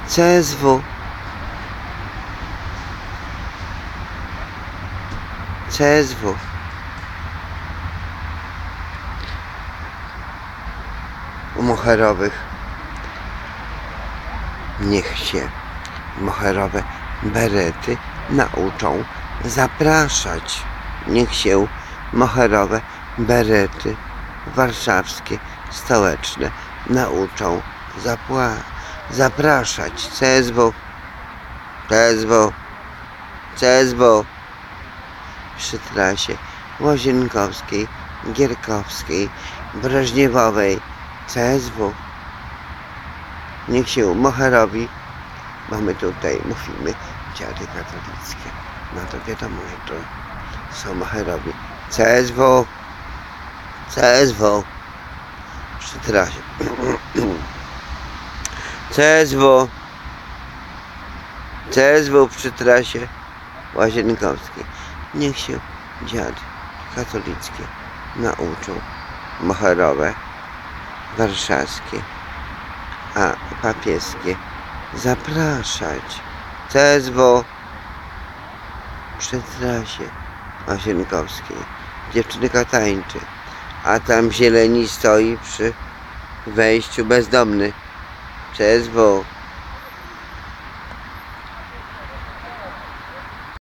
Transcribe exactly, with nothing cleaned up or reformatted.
C S W, C S W, u moherowych niech się moherowe berety nauczą zapraszać. Niech się moherowe berety warszawskie, stołeczne nauczą zapła zapraszać. C S W, C S W, C S W przy trasie Łazienkowskiej, Gierkowskiej, Breżniewowej. C S W niech się moherowi, bo my tutaj mówimy dziady katolickie, no to wiadomo, że to są moherowi. C S W, C S W przy trasie C S W, C S W przy trasie Łazienkowskiej. Niech się dziady katolickie nauczą moherowe warszawskie, a papieskie zapraszać. C S W przy trasie Łazienkowskiej. Dziewczynka tańczy, a tam zieleni stoi przy wejściu bezdomny. C S W.